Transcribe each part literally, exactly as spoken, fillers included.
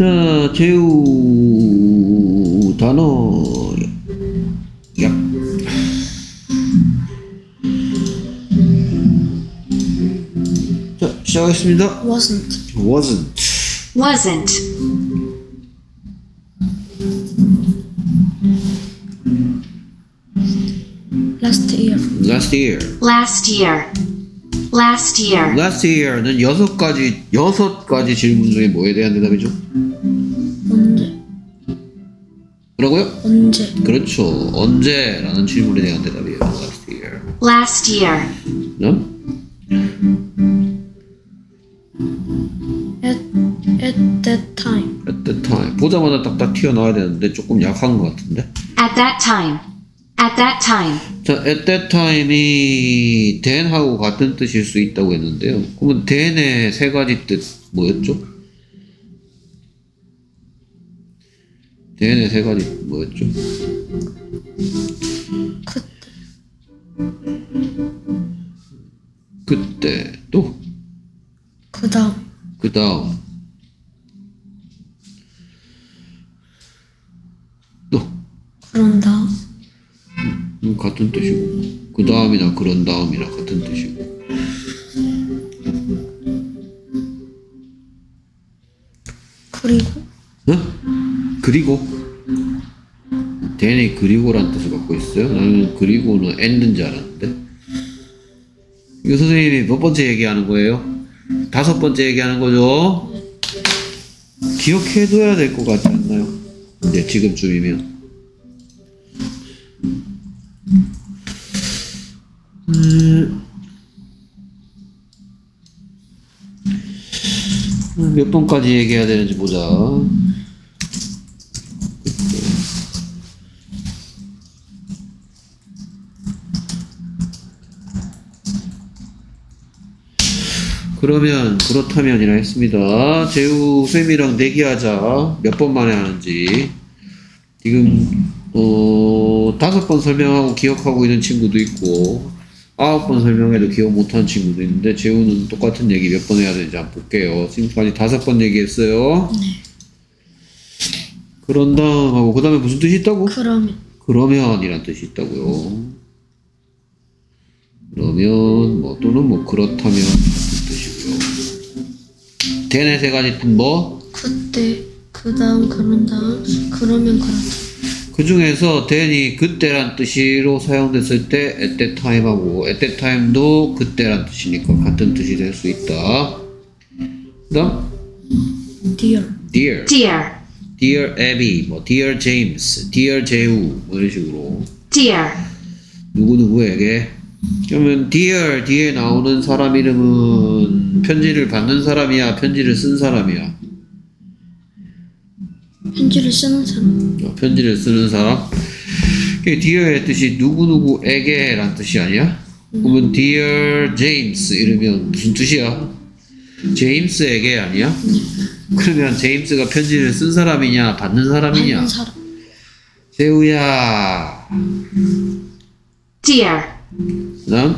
자, 제우 단어 약. 자, 시작하겠습니다. wasn't, wasn't, wasn't, last year, last year. last year, last year, last year는 여섯 가지 여섯 가지 질문 중에 뭐에 대한 대답이죠? 언제, 뭐라고요? 언제, 그렇죠. 언제라는 질문에 대한 대답이에요. last year. last year, 그다음 at, at that time, at the time. 보자마자 딱딱 튀어나와야 되는데 조금 약한 것 같은데. at that time, at that time, 자, at that time이 then하고 같은 뜻일 수 있다고 했는데요. 그러면 then의 세 가지 뜻 뭐였죠? then의 세 가지 뭐였죠? 그때, 그때 또 그 다음, 그 다음 또 그런 다음, 음, 같은 뜻이고 그 다음이나 그런 다음이나 같은 뜻이고 그리고, 어? 그리고 then이 그리고란 뜻을 갖고 있어요. 나는 그리고는 and인 줄 알았는데 이거 선생님이 몇 번째 얘기하는 거예요? 다섯 번째 얘기하는 거죠? 기억해둬야 될 것 같지 않나요? 이제 지금쯤이면 음, 몇 번까지 얘기해야 되는지 보자. 그러면 그렇다면이라 했습니다. 재우 쌤이랑 내기하자. 몇 번 만에 하는지. 지금 어 다섯 번 설명하고 기억하고 있는 친구도 있고 아홉 번 설명해도 기억 못하는 친구도 있는데 재우는 똑같은 얘기 몇 번 해야 되는지 한번 볼게요. 지금까지 다섯 번 얘기했어요. 네, 그런 다음 하고 그 다음에 무슨 뜻이 있다고? 그러면, 그러면이란 뜻이 있다고요. 그러면 뭐 또는 뭐 그렇다면 같은 뜻이고요. then의 세 가지 뜻 뭐? 그때, 그 다음, 그런 다음, 그러면 그렇다. 그 중에서 then이 그때란 뜻으로 사용됐을 때 at that time 하고 at that time도 그때란 뜻이니까 같은 뜻이 될 수 있다. 그 다음 dear, dear, dear, dear Abby, 뭐 dear James, dear 재우 뭐 이런 식으로 dear, 누구누구에게. 그러면 dear 뒤에 나오는 사람 이름은 편지를 받는 사람이야 편지를 쓴 사람이야? 편지를 쓰는 사람, 어, 편지를 쓰는 사람. dear의 뜻이 누구누구에게 란 뜻이 아니야? 그러면 dear James 이러면 무슨 뜻이야? 제임스에게 아니야? 그러면 제임스가 편지를 쓴 사람이냐 받는 사람이냐? 받는 사람, 재우야. dear, 그 다음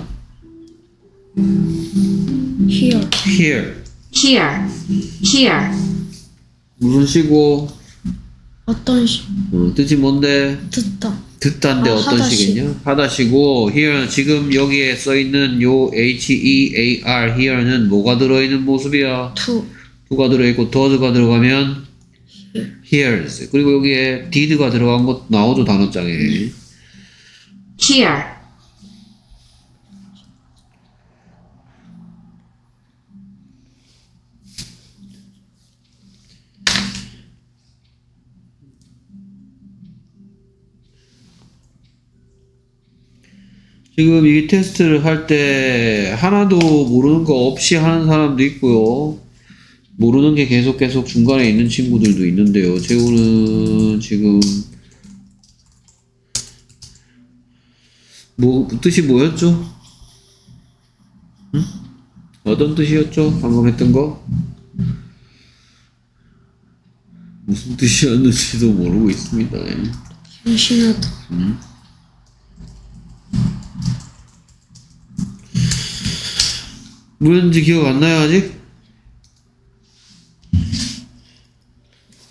here, here here, here, 무슨 시고 어떤 시, 어, 뜻이 뭔데? 듣다, 듣다인데 아, 어떤 하다시. 시겠냐? 하다시고 here 지금 여기에 써있는 요 H-E-A-R here는 뭐가 들어있는 모습이야? to, to가 들어있고 does가 들어가면 hears. 그리고 여기에 did가 들어간 것 나오죠 단어장에. here, 지금 이 테스트를 할 때 하나도 모르는 거 없이 하는 사람도 있고요. 모르는 게 계속 계속 중간에 있는 친구들도 있는데요. 재우는 지금 뭐 뜻이 뭐였죠? 응? 어떤 뜻이었죠? 방금 했던 거? 무슨 뜻이었는지도 모르고 있습니다. 임신하다, 음. 뭐였는지 기억 안 나요 아직?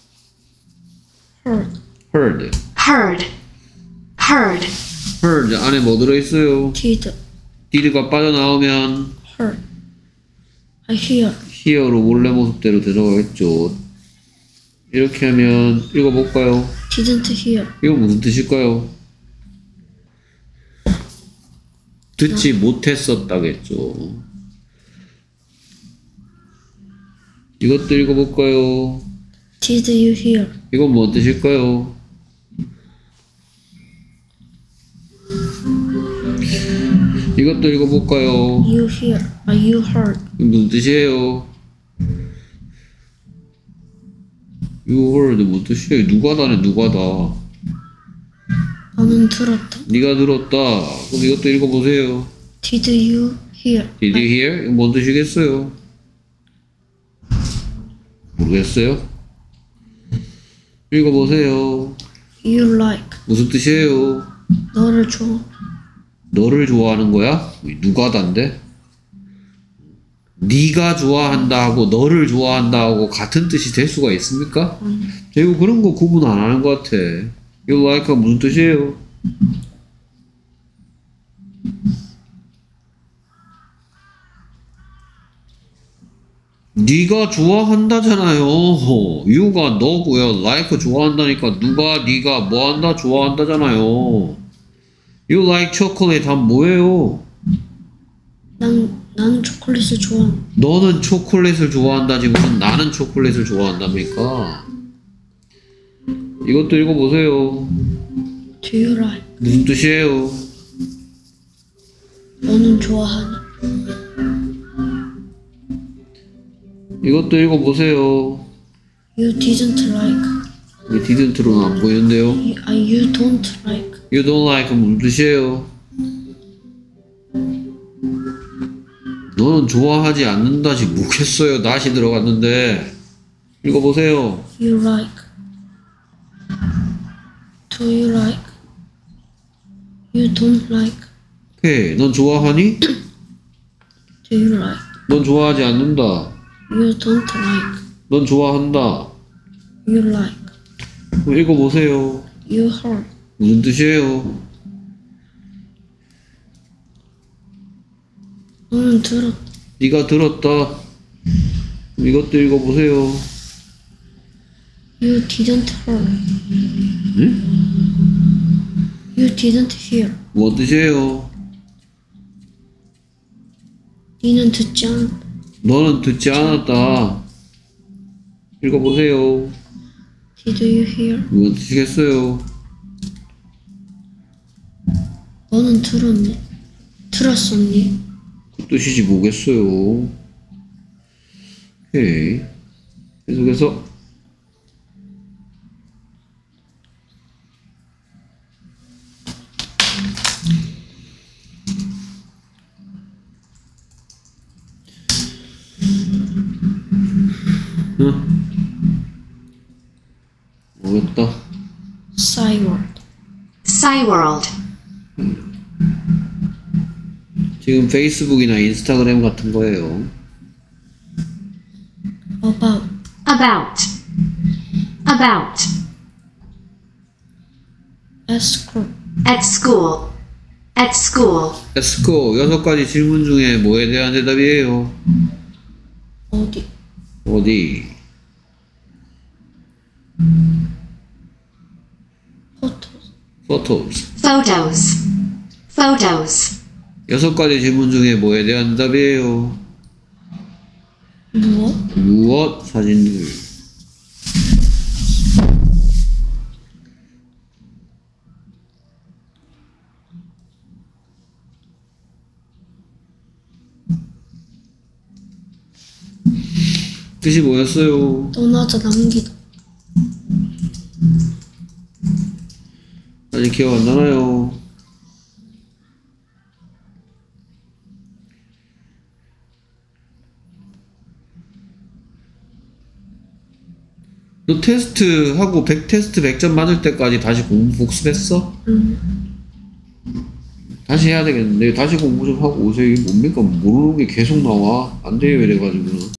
heard, heard. heard, heard, heard 안에 뭐 들어있어요? did, did가 빠져나오면 heard, I hear, here로 원래 모습대로 들어가겠죠. 이렇게 하면 읽어볼까요? didn't hear, 이거 무슨 뜻일까요? 듣지 못했었다겠죠. 이것도 읽어볼까요? did you hear, 이건 뭔 뜻일까요? 이것도 읽어볼까요? you hear, are you heard, 이거 무슨 뜻이에요? You heard 뭔 뜻이에요? 누가다네 누가다. 너는 들었다, 네가 들었다. 그럼 이것도 읽어보세요. did you hear, Did you hear? 이거 뭔 뜻이겠어요? 모르겠어요? 읽어보세요. you like, 무슨 뜻이에요? 너를 좋아, 너를 좋아하는 거야? 누가다인데? 네가 좋아한다 하고 너를 좋아한다 하고 같은 뜻이 될 수가 있습니까? 음. 제가 그런 거 구분 안 하는 것 같아. You like가 무슨 뜻이에요? 네가 좋아한다잖아요. you가 너고요. like 좋아한다니까 누가 네가 뭐한다 좋아한다잖아요. You like chocolate 하면 뭐예요? 난, 나는 초콜릿을 좋아, 너는 초콜릿을 좋아한다지 무슨 나는 초콜릿을 좋아한답니까? 이것도 읽어보세요. do you like, 무슨 뜻이에요? 너는 좋아하니, 이것도 읽어보세요. you didn't like, 이 didn't로는 안 보이는데요. you, 아, you don't like, You don't like 무슨 뜻이에요? 너는 좋아하지 않는다지 뭐겠어요. 다시 들어갔는데 읽어보세요. you like, do you like, you don't like, 오케이. 넌 좋아하니? do you like, 넌 좋아하지 않는다. you don't like, 넌 좋아한다. you like, 그럼 읽어보세요. you heard, 무슨 뜻이에요? 너는 들었다, 네가 들었다. 그럼 이것도 읽어보세요. you didn't heard, 응? you didn't hear, 뭔 뜻이에요? 니는 듣지 않았다, 너는 듣지 않았다. 읽어보세요. did you hear, 뭔 뜻이겠어요? 너는 들었니, 들었었니, 그 뜻이지 뭐겠어요. 오케이. 계속해서 응? 모르겠다. Cyworld, Cyworld, 지금 페이스북이나 인스타그램 같은 거예요. about, about, about, at school, at school, at school, 에스코 여섯 가지 질문 중에 뭐에 대한 대답이에요? 어디, 어디? photos, photos. photos, photos, 여섯 가지 질문 중에 뭐에 대한 대답이에요? 무엇, 무엇? 사진들. 뜻이 뭐였어요? 떠나자 남기다, 아직 기억 안 나나요? 너 테스트 하고 백 테스트 백 점 맞을 때까지 다시 공부 복습했어? 음, 다시 해야 되겠는데 다시 공부 좀 하고 오세요. 이게 뭡니까? 모르는 게 계속 나와. 안 돼요 이래가지고는.